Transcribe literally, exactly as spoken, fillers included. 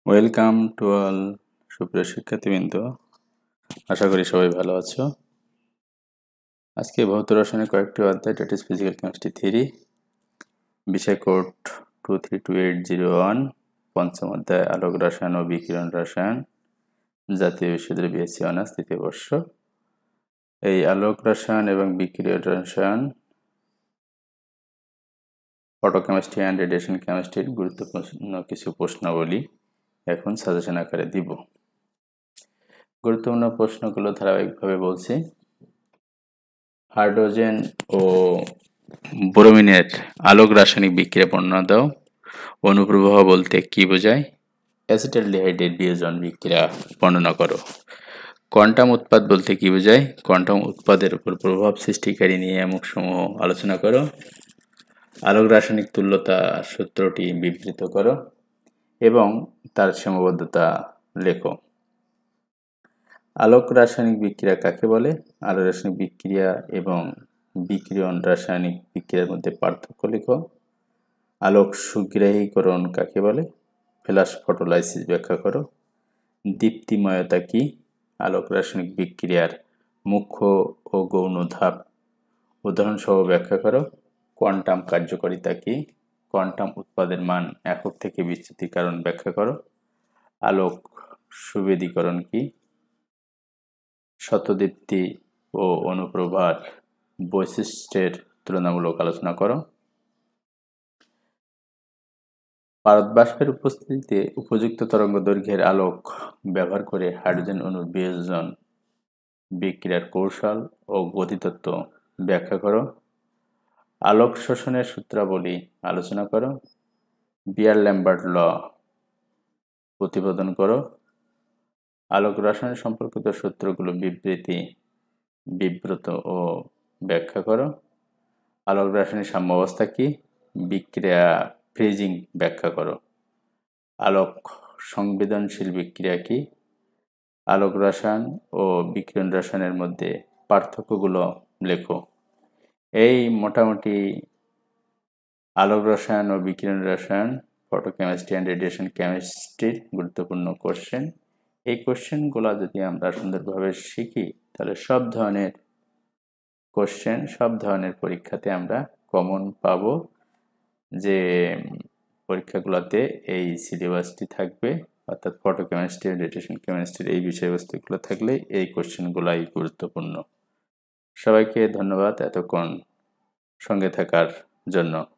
Welcome to all সুপ্রিয় শিক্ষার্থীবৃন্দ, আশা করি সবাই ভালো আছো। আজকে ভৌত রসায়নের কয়েকটি অধ্যায়, that is physical chemistry three, বিষয় code two three two eight zero one, পঞ্চম অধ্যায় আলোক রসায়ন ও বিকিরণ রসায়ন, জাতীয় বিশ্ববিদ্যালয় বিএসসি অনার্স তৃতীয় বর্ষ। এই আলোক রসায়ন এবং বিকিরণ রসায়ন, ফটোকেমিস্ট্রি অ্যান্ড রেডিয়েশন কেমিস্ট্রির গুরুত্বপূর্ণ কিছু প্রশ্নাবলী এখন সাজেশন আকারে দিব। গুরুত্বপূর্ণ প্রশ্নগুলো ধারাবাহিকভাবে বলছি। হাইড্রোজেন ও ব্রোমিনের আলোক রাসায়নিক বিক্রিয়া বর্ণনা দাও। অনুপ্রবাহ বলতে কি বোঝায়? অ্যাসিটালডিহাইডের বিয়োজন বিক্রিয়া বর্ণনা করো। কোয়ান্টাম উৎপাদ বলতে কি বোঝায়? কোয়ান্টাম উৎপাদের উপর প্রভাব সৃষ্টিকারী নিয়ামকসমূহ আলোচনা করো। আলোক রাসায়নিক তুল্যতা সূত্রটি বিবৃত করো এবং তার সীমাবদ্ধতা লেখো। আলোক রাসায়নিক বিক্রিয়া কাকে বলে? আলোক রাসায়নিক বিক্রিয়া এবং বিকিরণ রাসায়নিক বিক্রিয়ার মধ্যে পার্থক্য লেখো। আলোক সুগ্রাহীকরণ কাকে বলে? ফ্ল্যাশ ফটোলাইসিস ব্যাখ্যা করো। দীপ্তিময়তা কি? আলোক রাসায়নিক বিক্রিয়ার মুখ্য ও গৌণ ধাপ উদাহরণসহ ব্যাখ্যা করো। কোয়ান্টাম কার্যকারিতা কি? কোয়ান্টাম উৎপাদের মান একক থেকে বিচ্যুতির কারণ ব্যাখ্যা করো। আলোক সুবেদীকরণ কি? শতদীপ্তি ও অনুপ্রভার বৈশিষ্ট্যের তুলনামূলক আলোচনা করো। পারদ বাষ্পের উপস্থিতিতে উপযুক্ত তরঙ্গ দৈর্ঘ্যের আলোক ব্যবহার করে হাইড্রোজেন অণুর বিয়োজন বিক্রিয়ার কৌশল ও গতিতত্ত্ব ব্যাখ্যা করো। আলোক শোষণের সূত্রাবলী আলোচনা করো। বিয়ার-ল্যাম্বার্ট ল প্রতিপাদন করো। আলোক রসায়ন সম্পর্কিত সূত্রগুলো বিবৃতি বিব্রত ও ব্যাখ্যা করো। আলোক রাসায়নিক সাম্যাবস্থা কি? বিক্রিয়া ফ্রিজিং ব্যাখ্যা করো। আলোক সংবেদনশীল বিক্রিয়া কি? আলোক রসায়ন ও বিকিরণ রসায়নের মধ্যে পার্থক্যগুলো লেখো। এই মোটামুটি আলোক রসায়ন ও বিকিরণ রসায়ন, ফটোকেমিস্ট্রি অ্যান্ড রেডিয়েশন কেমিস্ট্রির গুরুত্বপূর্ণ কোশ্চেন। এই কোশ্চেনগুলো যদি আমরা সুন্দরভাবে শিখি তাহলে সব ধরনের কোশ্চেন, সব ধরনের পরীক্ষাতে আমরা কমন পাবো। যে পরীক্ষাগুলোতে এই সিলেবাসটি থাকবে, অর্থাৎ ফটোকেমিস্ট্রি, রেডিয়েশন কেমিস্ট্রির এই বিষয়বস্তুগুলো থাকলে এই কোশ্চেনগুলাই গুরুত্বপূর্ণ। সবাইকে ধন্যবাদ এতক্ষণ সঙ্গে থাকার জন্য।